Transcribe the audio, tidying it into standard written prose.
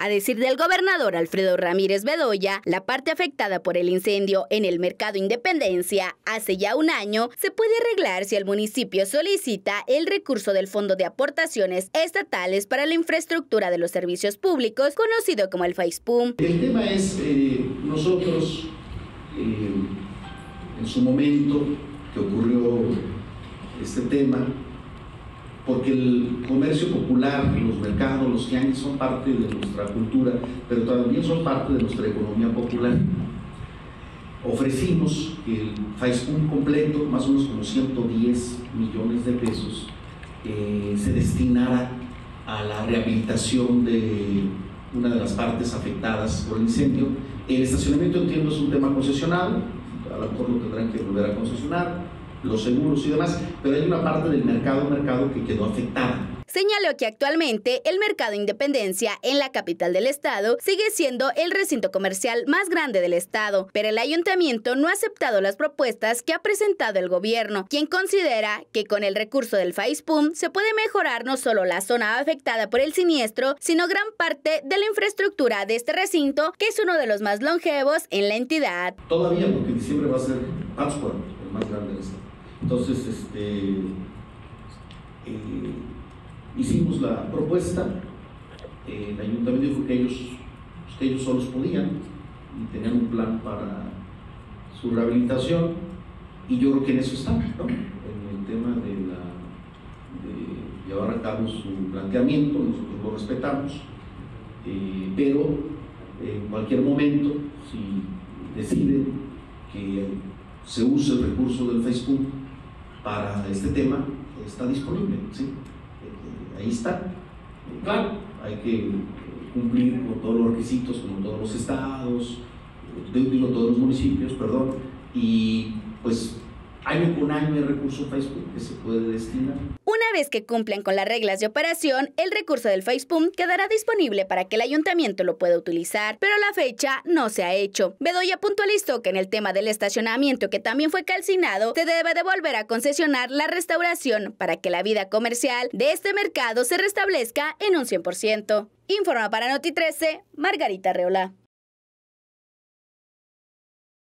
A decir del gobernador Alfredo Ramírez Bedoya, la parte afectada por el incendio en el Mercado Independencia hace ya un año se puede arreglar si el municipio solicita el recurso del Fondo de Aportaciones Estatales para la Infraestructura de los Servicios Públicos, conocido como el FAISPUM. El tema es, nosotros en su momento que ocurrió este tema, porque el comercio popular, los mercados, los tianguis son parte de nuestra cultura, pero también son parte de nuestra economía popular. Ofrecimos que el FAISPUM completo, más o menos como 110 millones de pesos, se destinara a la rehabilitación de una de las partes afectadas por el incendio. El estacionamiento, entiendo, es un tema concesional, a lo mejor lo tendrán que volver a concesionar, los seguros y demás, pero hay una parte del mercado que quedó afectada. Señaló que actualmente el Mercado Independencia en la capital del estado sigue siendo el recinto comercial más grande del estado, pero el ayuntamiento no ha aceptado las propuestas que ha presentado el gobierno, quien considera que con el recurso del FAISPUM se puede mejorar no solo la zona afectada por el siniestro, sino gran parte de la infraestructura de este recinto, que es uno de los más longevos en la entidad. Todavía, porque en diciembre va a ser Pátzcuaro, el más grande del estado. Entonces, hicimos la propuesta, el ayuntamiento dijo que ellos solos podían y tenían un plan para su rehabilitación, y yo creo que en eso estamos, ¿no? En el tema de llevar a cabo su planteamiento, nosotros lo respetamos, pero en cualquier momento, si deciden que se use el recurso del FAISPUM para este tema, está disponible, ¿sí? Ahí está. Claro, hay que cumplir con todos los requisitos, como todos los estados, todos los municipios, perdón, y pues año con año hay recurso FAISPUM que se puede destinar. Una vez que cumplan con las reglas de operación, el recurso del FAISPUM quedará disponible para que el ayuntamiento lo pueda utilizar, pero la fecha no se ha hecho. Bedoya puntualizó que en el tema del estacionamiento, que también fue calcinado, se debe de volver a concesionar la restauración para que la vida comercial de este mercado se restablezca en un 100%. Informa para Noti 13, Margarita Reola.